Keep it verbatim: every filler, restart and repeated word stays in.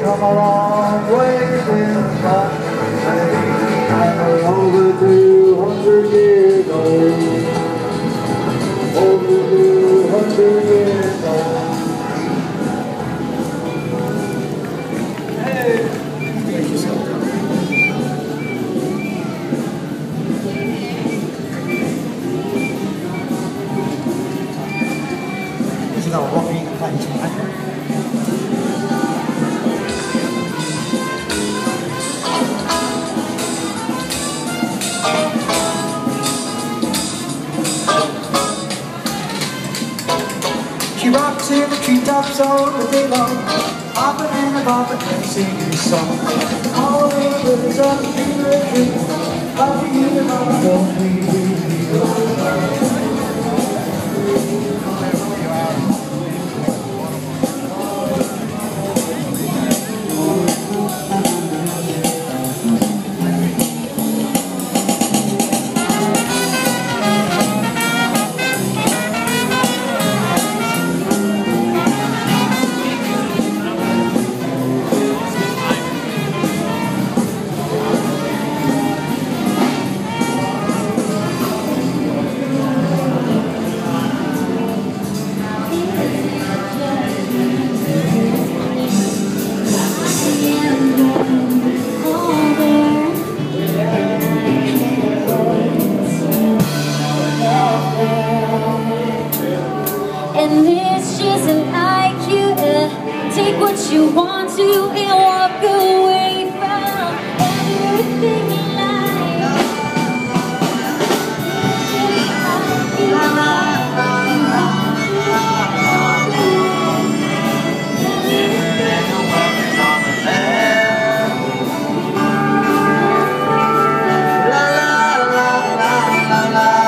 come a long way since my day. Over two hundred years old. Over two hundred years old. She rocks in the treetops all the day long, hopping and a bopping and singing a song. All the birds up in the tree, hopping in the mama don't leave me alone. And this just like you, uh, take what you want to and walk away from everything in life. La la la la la la la la.